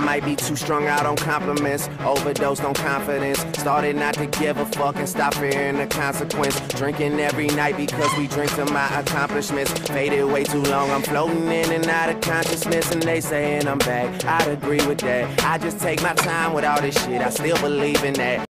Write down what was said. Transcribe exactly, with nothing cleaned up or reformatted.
might be too strung out on compliments, overdosed on confidence. Started not to give a fuck and stop fearing the consequence. Drinking every night because we drink to my accomplishments. Faded way too long, I'm floating in and out of consciousness, and they saying I'm back. I'd agree with that. I just take my time with all this shit, I still believe in that.